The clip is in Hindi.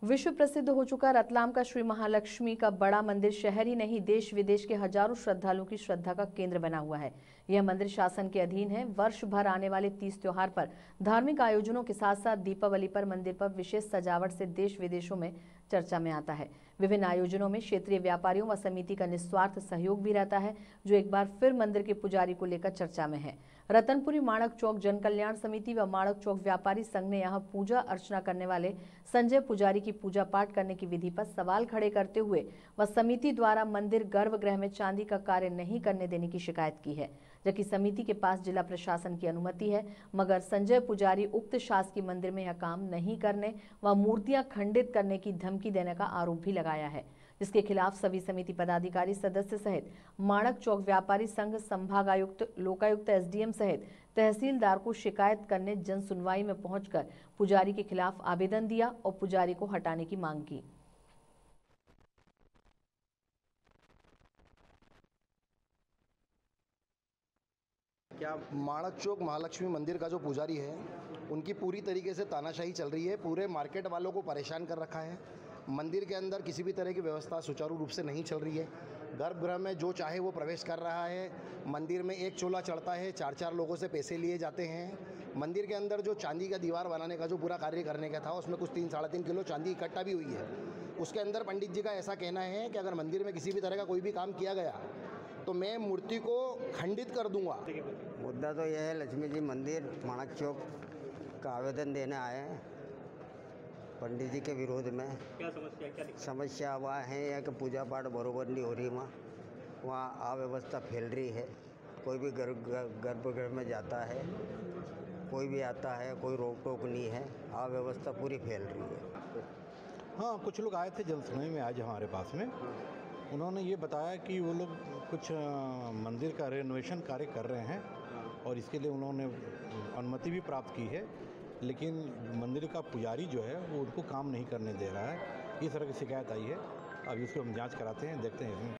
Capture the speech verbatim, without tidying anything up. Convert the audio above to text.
विश्व प्रसिद्ध हो चुका रतलाम का श्री महालक्ष्मी का बड़ा मंदिर शहर ही नहीं देश विदेश के हजारों श्रद्धालुओं की श्रद्धा का केंद्र बना हुआ है। यह मंदिर शासन के अधीन है। वर्ष भर आने वाले तीज त्योहार पर धार्मिक आयोजनों के साथ साथ दीपावली पर मंदिर पर विशेष सजावट से देश विदेशों में चर्चा में आता है। विभिन्न आयोजनों में क्षेत्रीय व्यापारियों व समिति का निस्वार्थ सहयोग भी रहता है, जो एक बार फिर मंदिर के पुजारी को लेकर चर्चा में है। रतनपुरी माणक चौक जन कल्याण समिति व माणक चौक व्यापारी संघ ने यहां पूजा अर्चना करने वाले संजय पुजारी की पूजा पाठ करने की विधि पर सवाल खड़े करते हुए व समिति द्वारा मंदिर गर्भगृह में चांदी का कार्य नहीं करने देने की शिकायत की है, जबकि समिति के पास जिला प्रशासन की अनुमति है, मगर संजय पुजारी उक्त शासकीय मंदिर में यह काम नहीं करने व मूर्तियां खंडित करने की धमकी देने का आरोप भी लगाया है, जिसके खिलाफ सभी समिति पदाधिकारी सदस्य सहित माणक चौक व्यापारी संघ, संभाग आयुक्त, लोकायुक्त, एसडीएम सहित तहसीलदार को शिकायत करने जन सुनवाई में पहुंचकर पुजारी के खिलाफ आवेदन दिया और पुजारी को हटाने की मांग की। क्या माणक चौक महालक्ष्मी मंदिर का जो पुजारी है उनकी पूरी तरीके से तानाशाही चल रही है। पूरे मार्केट वालों को परेशान कर रखा है। मंदिर के अंदर किसी भी तरह की व्यवस्था सुचारू रूप से नहीं चल रही है। गर्भगृह में जो चाहे वो प्रवेश कर रहा है। मंदिर में एक चोला चढ़ता है, चार चार लोगों से पैसे लिए जाते हैं। मंदिर के अंदर जो चांदी का दीवार बनाने का जो पूरा कार्य करने का था, उसमें कुछ तीन साढ़े तीन किलो चांदी इकट्ठा भी हुई है। उसके अंदर पंडित जी का ऐसा कहना है कि अगर मंदिर में किसी भी तरह का कोई भी काम किया गया तो मैं मूर्ति को खंडित कर दूंगा। मुद्दा तो यह है, लक्ष्मी जी मंदिर माणक चौक का आवेदन देने आए हैं पंडित जी के विरोध में। क्या समस्या क्या समस्या वह है कि पूजा पाठ बरोबर नहीं हो रही, वहाँ वहाँ अव्यवस्था फैल रही है। कोई भी गर्भ गर्भगृह में जाता है, कोई भी आता है, कोई रोक टोक नहीं है, अव्यवस्था पूरी फैल रही है। हाँ, कुछ लोग आए थे जल सुनवाई में आज हमारे पास में। उन्होंने ये बताया कि वो लोग कुछ मंदिर का रेनोवेशन कार्य कर रहे हैं और इसके लिए उन्होंने अनुमति भी प्राप्त की है, लेकिन मंदिर का पुजारी जो है वो उनको काम नहीं करने दे रहा है। इस तरह की शिकायत आई है। अभी उसको हम जांच कराते हैं, देखते हैं इसमें